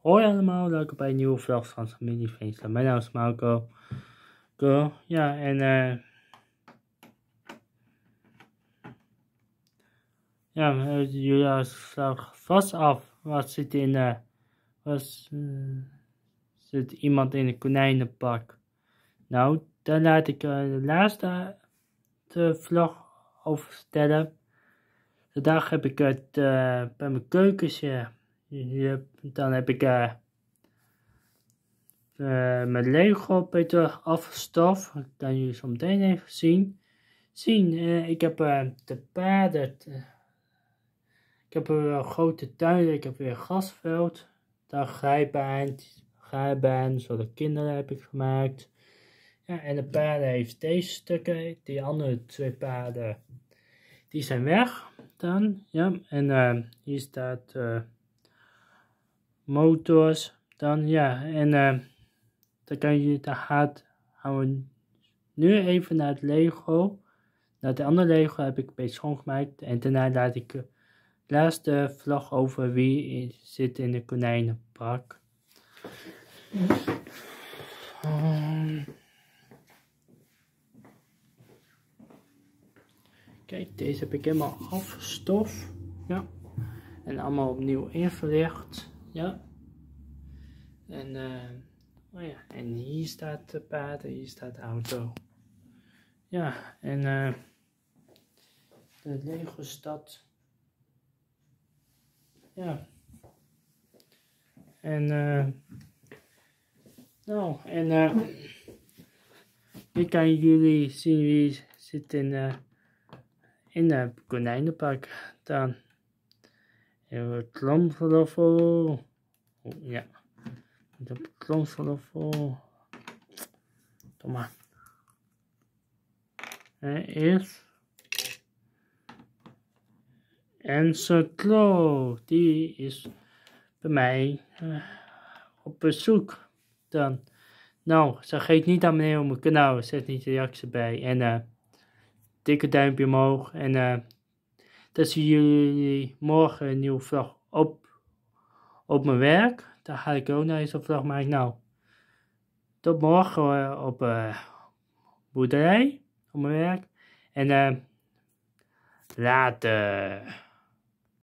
Hoi allemaal, welkom bij een nieuwe vlog van Familiefeest. Mijn naam is Marco. Ja, en jullie vlog vast af. Zit iemand in een konijnenpak? Nou, daar laat ik de laatste vlog over vertellen. Vandaag heb ik het bij mijn keukentje. Dan heb ik mijn Lego een beetje afgestoft. Dat kan jullie zo meteen even zien. Ik heb de paarden. Ik heb een grote tuin. Ik heb weer een grasveld. Daar glijbaan, zodat kinderen heb ik gemaakt. Ja, en de paarden heeft deze stukken. Die andere 2 paarden, die zijn weg dan. Ja, en hier staat motors dan. Ja, en dan gaan we nu even naar het Lego. Naar de andere Lego heb ik een beetje schoongemaakt. En daarna laat ik de laatste vlog over wie zit in de konijnenpak. Kijk, deze heb ik helemaal afgestoft. Ja. En allemaal opnieuw ingelicht. Ja. En oh ja, en hier staat de paard, hier staat de auto. Ja, en de Lego stad. Ja. En nu kan jullie zien wie zit in de konijnenpak dan. En tromgeroffel. Oh, ja. De tromgeroffel. Kom maar. Eerst. En Klo, die is bij mij op bezoek dan. Nou, vergeet niet abonneren op mijn kanaal, zet niet de reactie bij. En dikke duimpje omhoog. En dan zien jullie morgen een nieuwe vlog op mijn werk. Daar ga ik ook naar deze vlog maken. Nou, tot morgen op boerderij, op mijn werk. En later.